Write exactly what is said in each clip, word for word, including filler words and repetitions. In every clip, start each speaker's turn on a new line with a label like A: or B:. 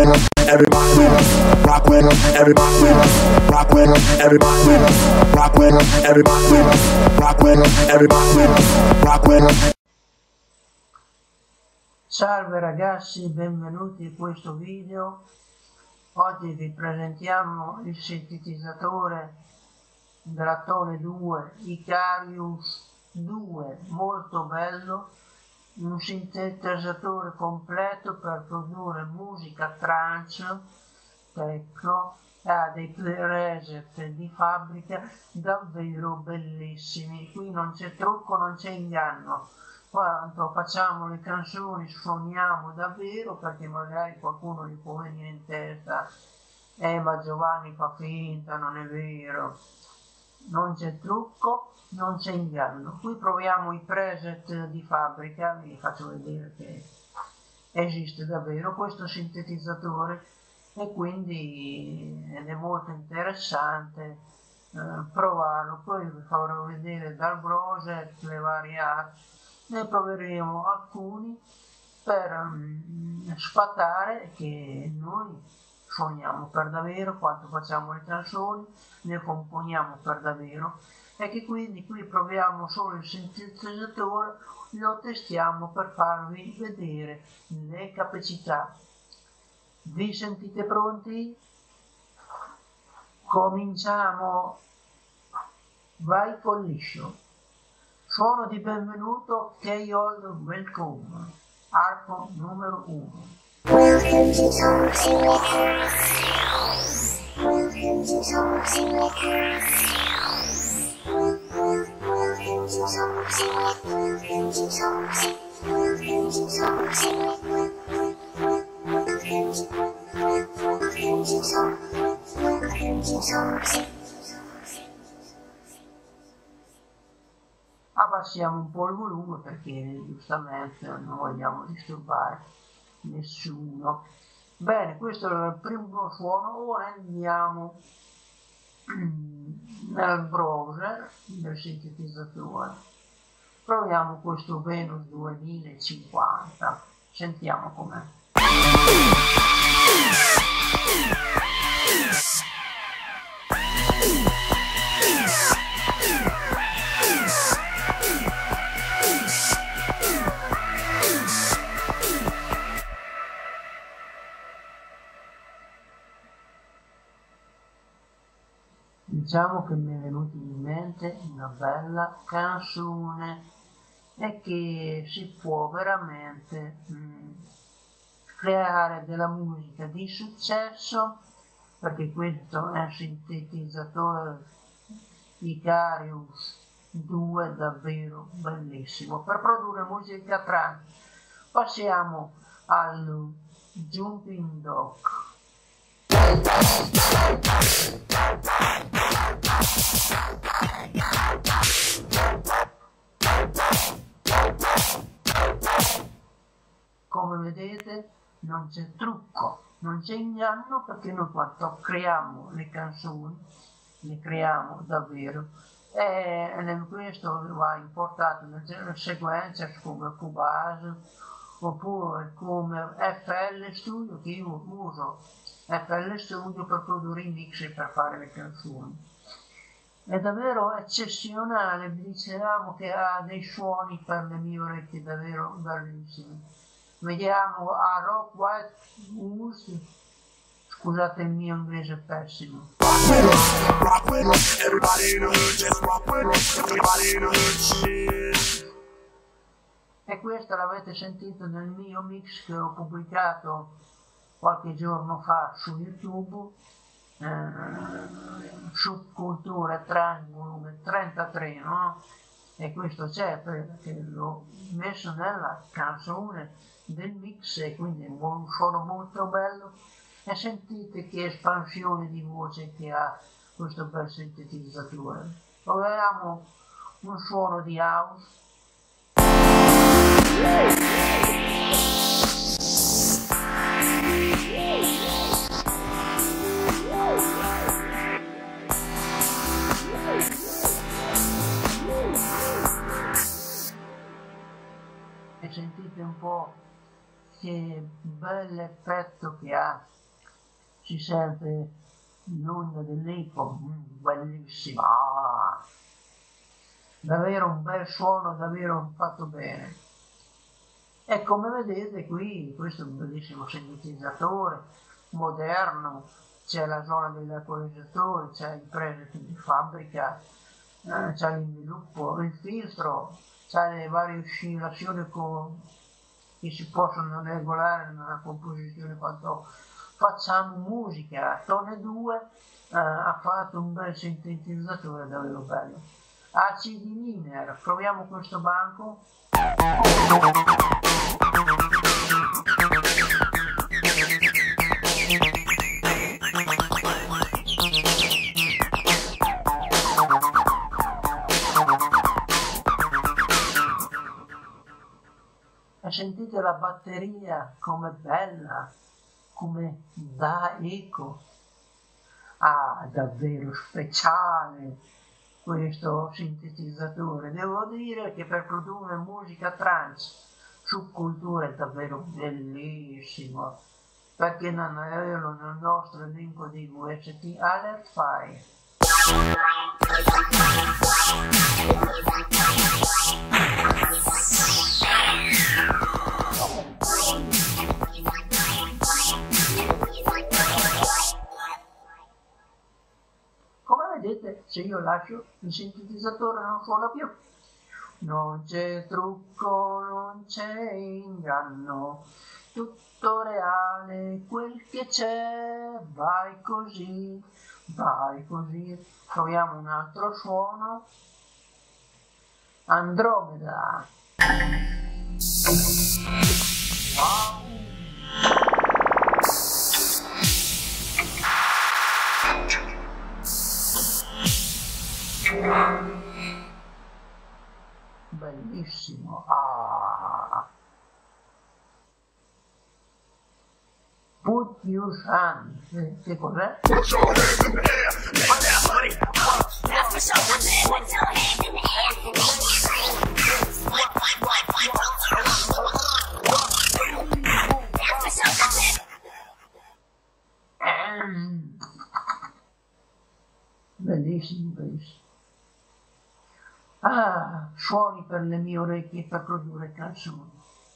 A: Everybody with us, rock with us, everybody with us, rock with us, everybody with us, rock with us, everybody with us, rock with us, everybody with us, rock with us.
B: Salve ragazzi, benvenuti in questo video. Oggi vi presentiamo il sintetizzatore della Tone due Icarius due, molto bello, un sintetizzatore completo per produrre musica trance, techno, ha dei preset di fabbrica davvero bellissimi. Qui non c'è trucco, non c'è inganno. Quando facciamo le canzoni suoniamo davvero, perché magari qualcuno gli può venire in testa eh ma Giovanni fa finta, non è vero. Non c'è trucco, non c'è inganno. Qui proviamo i preset di fabbrica, vi faccio vedere che esiste davvero questo sintetizzatore e quindi ed è molto interessante eh, provarlo. Poi vi farò vedere dal browser le varie app, ne proveremo alcuni per um, sfatare che noi suoniamo per davvero quando facciamo le canzoni, ne componiamo per davvero, e che quindi qui proviamo solo il sintetizzatore, lo testiamo per farvi vedere le capacità. Vi sentite pronti? Cominciamo. Vai con liscio. Suono di benvenuto, K-Old Welcome, arco numero uno.
C: Welcome to Talks in Liquors. Welcome to Talks in Liquors. Welcome to Talks in Liquors. Welcome to Talks in Liquors. Welcome to Talks in Liquors. Welcome to Talks. Welcome to Talks.
B: Abbassiamo un po' il volume perché giustamente non vogliamo disturbare nessuno. Bene, questo è il primo suono. Ora andiamo nel browser del sintetizzatore, proviamo questo Venus duemilacinquanta, sentiamo com'è. Diciamo che mi è venuta in mente una bella canzone e che si può veramente mh, creare della musica di successo, perché questo è un sintetizzatore Icarius due davvero bellissimo per produrre musica trance. Passiamo al Jumping Dog. Come vedete non c'è trucco, non c'è inganno, perché noi quando creiamo le canzoni le creiamo davvero, e in questo va importato nelle sequenze come Cubase oppure come F L Studio, che io uso F L Studio per produrre i mix e per fare le canzoni. È davvero eccezionale, vi dicevamo che ha dei suoni per le mie orecchie davvero bellissimi. Vediamo a Rock White Goose, scusate il mio inglese pessimo. E questa l'avete sentito nel mio mix che ho pubblicato qualche giorno fa su YouTube, eh, Subcultura Trance volume trentatré, no? E questo c'è perché l'ho messo nella canzone del mix e quindi è un suono molto bello, e sentite che espansione di voce che ha questo bel sintetizzatore. Proviamo un suono di house. E sentite un po' che bel effetto che ha si sente l'onda dell'eco, mm, bellissima, ah, davvero un bel suono, davvero fatto bene. E come vedete qui, questo è un bellissimo sintetizzatore moderno, c'è la zona dell'equalizzatore, c'è il preset di fabbrica, eh, c'è l'inviluppo, il filtro, c'è le varie oscillazioni con, che si possono regolare nella composizione quando facciamo musica. Tone due eh, ha fatto un bel sintetizzatore davvero bello. A C D Miner, proviamo questo banco. E sentite la batteria come bella, come dà eco. Ah, davvero speciale questo sintetizzatore. Devo dire che per produrre musica trance su cultura è davvero bellissimo. Perché non averlo nel nostro elenco di V S T Alert File? Vedete, se io lascio il sintetizzatore non suona più, non c'è trucco, non c'è inganno, tutto reale, quel che c'è, vai così, vai così. Proviamo un altro suono. Andromeda. Wow. Bellissimo. Ah. Put your hand. Eh, che cos'è?
A: Put your hands in the air. Let that money.
C: That's for sure. Put your hands in the air. What, what, what, what? That's for sure.
B: Ehm. Bellissimo, bellissimo. Ah, suoni per le mie orecchie per produrre canzoni.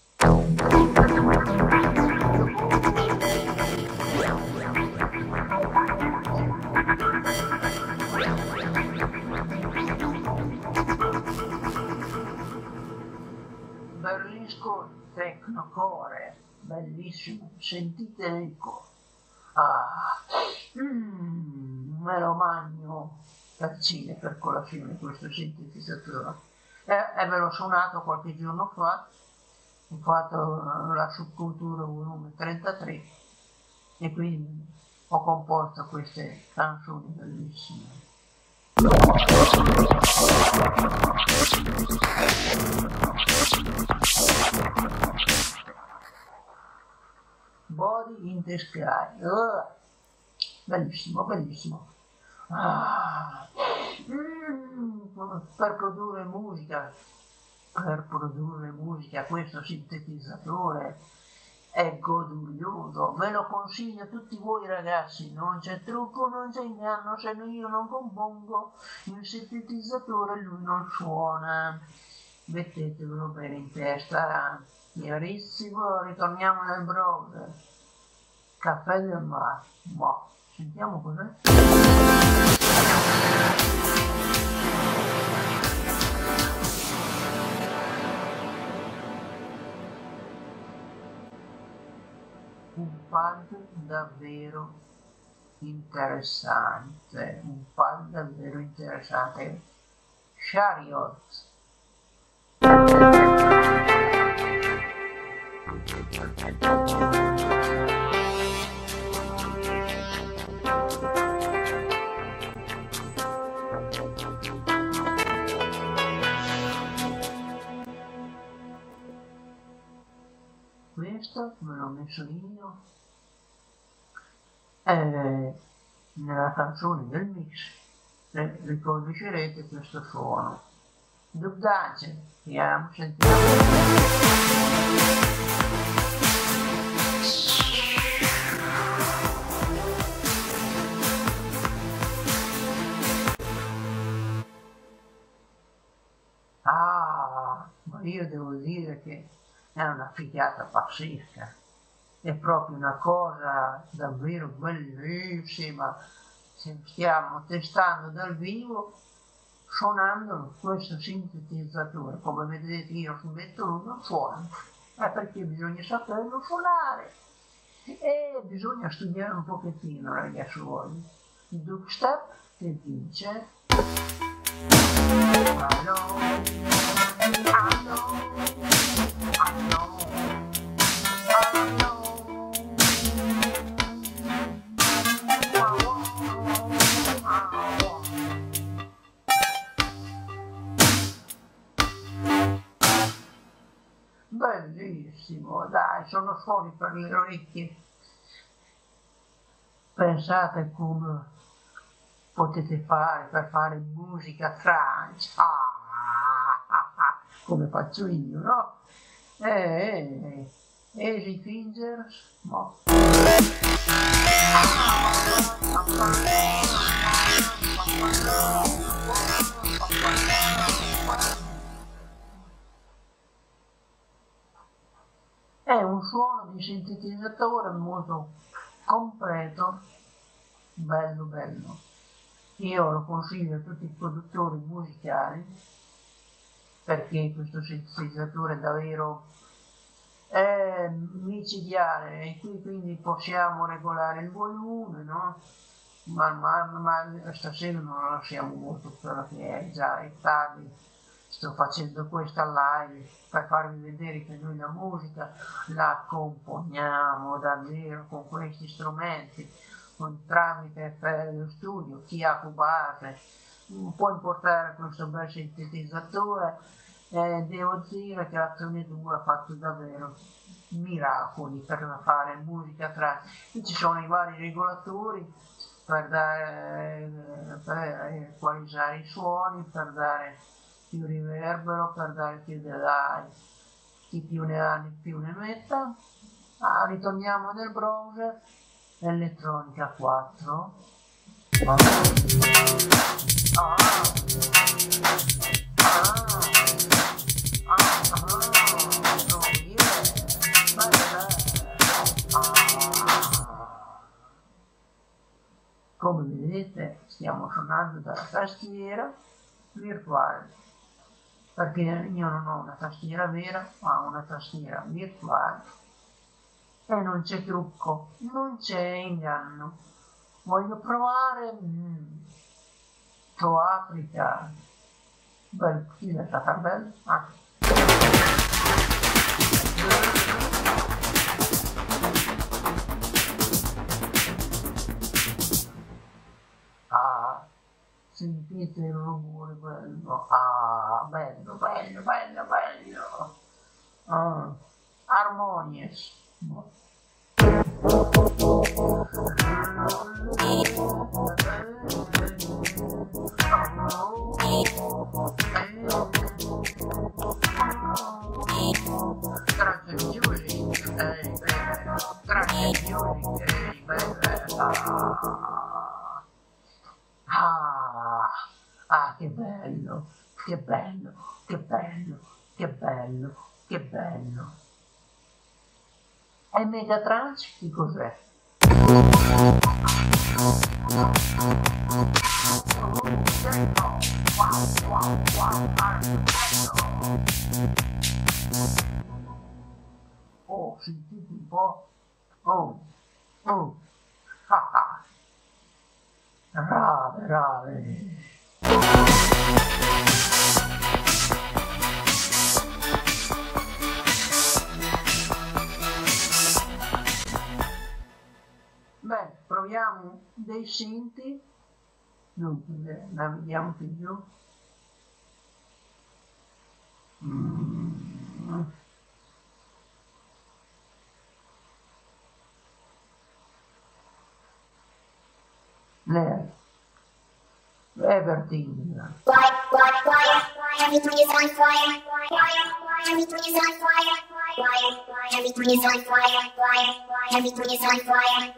B: Berlisco Tecnocore, bellissimo, sentite l'eco. Ah, mm, me lo magno per cene, per colazione questo sintetizzatore. E, e ve l'ho suonato qualche giorno fa, ho fatto la subcultura volume trentatré e quindi ho composto queste canzoni bellissime. Body in the Sky, uh, bellissimo, bellissimo. Ah, mm, per produrre musica, per produrre musica questo sintetizzatore è godurioso, ve lo consiglio a tutti voi ragazzi, non c'è trucco, non c'è inganno, se io non compongo il sintetizzatore lui non suona, mettetevelo bene in testa, chiarissimo. Ritorniamo nel browser, Caffè del Mar, ma sentiamo cos'è. Un pad davvero interessante, un pad davvero interessante. Chariot. Questo me l'ho messo io eh, nella canzone del mix, eh, riconoscerete questo suono. Dubdace, vediamo, sentiamo. io devo dire che è una figata pazzesca, è proprio una cosa davvero bellissima. Stiamo testando dal vivo, suonando questo sintetizzatore. Come vedete io metto uno suona, è perché bisogna saperlo suonare e bisogna studiare un pochettino, ragazzuoli. Il dubstep che dice allo, allo, allo, allo. Bellissimo, dai, sono suoni per le orecchie. Pensate come potete fare per fare musica trance, ah, ah, ah, come faccio io, no? Eh, eh, Easy Fingers, no. È un suono di sintetizzatore molto completo, bello bello. Io lo consiglio a tutti i produttori musicali perché questo sintetizzatore è davvero è micidiale e qui quindi possiamo regolare il volume, no? Ma, ma, ma stasera non lo siamo molto perché è già è tardi. Sto facendo questa live per farvi vedere che noi la musica la componiamo davvero con questi strumenti, con tramite per lo studio, chi ha Cubase può importare questo bel sintetizzatore. Eh, devo dire che la Tone due ha fatto davvero miracoli per fare musica tra. Qui ci sono i vari regolatori per dare per equalizzare i suoni, per dare più riverbero, per dare più delay, chi più ne ha più ne metta. Ah, ritorniamo nel browser, elettronica quattro. Ah. Ah. Come vedete stiamo suonando dalla tastiera virtuale, perché io non ho una tastiera vera ma una tastiera virtuale e non c'è trucco, non c'è inganno. Voglio provare mm, to Africa. Bel, chi è stata bella? Ah. Ah, sentite il rumore bello. Ah, bello, bello, bello, bello. Ah, Harmonious. Grazie music, ehi bella, grazie music, ehi bella. Ah, ah, che bello, che bello, che bello, che bello, che bello. E Megatrance che cos'è? Oh, sentite un po'. Oh, oh, haha. Rave, rave. Beh, proviamo dei synthi. Non navighiamo più giù. Mm. Lei Everything.
C: Everything is on fire. Everything is on fire. Everything is on fire. Everything is on fire.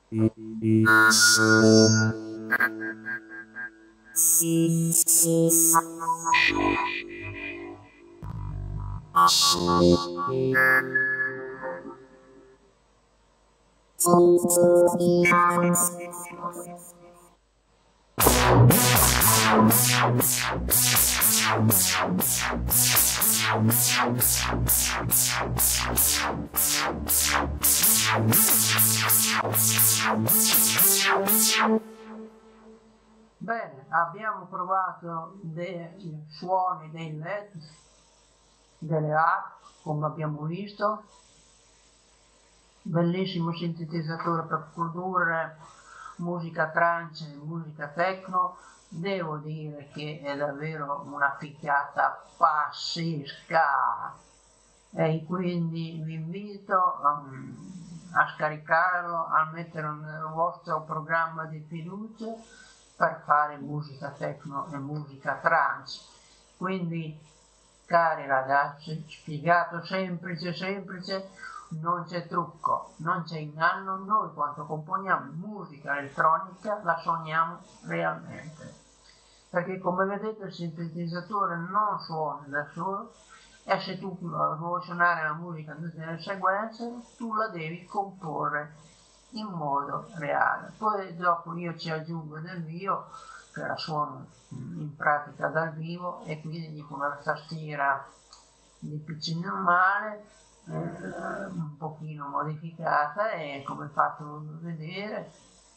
B: Bene, abbiamo provato dei suoni dei L E D, delle A, come abbiamo visto, bellissimo sintetizzatore per produrre musica trance e musica techno. Devo dire che è davvero una picchiata pazzesca e quindi vi invito um, a scaricarlo, a metterlo nel vostro programma di fiducia per fare musica techno e musica trance. Quindi, cari ragazzi, spiegato semplice semplice, non c'è trucco, non c'è inganno. Noi quando componiamo musica elettronica la suoniamo realmente, perché come vedete il sintetizzatore non suona da solo, e se tu vuoi suonare la musica nelle sequenze tu la devi comporre in modo reale. Poi dopo io ci aggiungo del mio, che la suono in pratica dal vivo, e quindi dico una tastiera di P C normale, eh, un pochino modificata, e come fatto vedere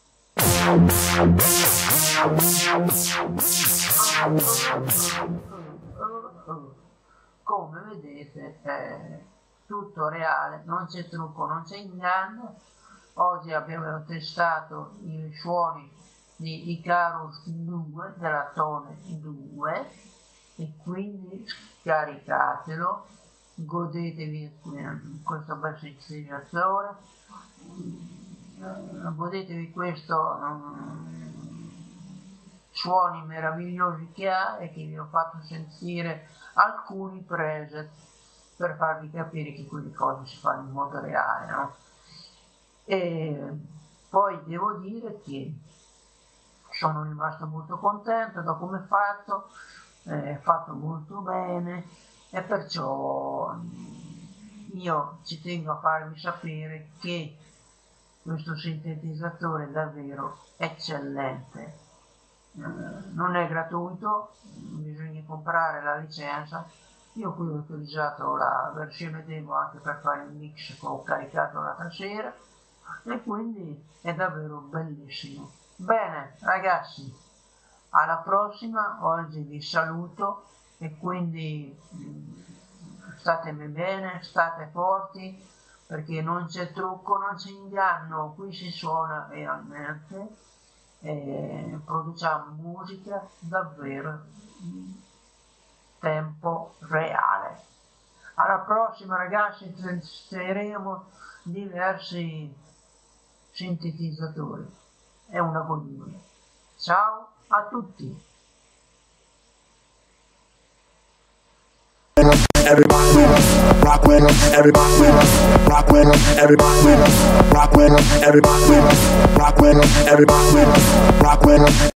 B: come vedete è tutto reale, non c'è trucco, non c'è inganno. Oggi abbiamo testato i suoni di Icarus due, della Tone due, e quindi scaricatelo, godetevi questo bel sintetizzatore, godetevi questo um, suoni meravigliosi che ha, e che vi ho fatto sentire alcuni preset per farvi capire che quelle cose si fanno in modo reale, no? E poi devo dire che sono rimasto molto contento da come è fatto, è fatto molto bene, e perciò io ci tengo a farvi sapere che questo sintetizzatore è davvero eccellente. Eh, non è gratuito, bisogna comprare la licenza. Io qui ho utilizzato la versione demo anche per fare il mix che ho caricato l'altra sera, e quindi è davvero bellissimo. Bene ragazzi, alla prossima. Oggi vi saluto, e quindi statemi bene, state forti, perché non c'è trucco, non c'è inganno, qui si suona realmente, e produciamo musica davvero in tempo reale. Alla prossima ragazzi, testeremo diversi sintetizzatori. È una goduria. Ciao a tutti.
A: Everybody with us, rock with us, everybody with us, rock with us, everybody with us, rock with us, everybody with us, rock with us, everybody with us, rock with us.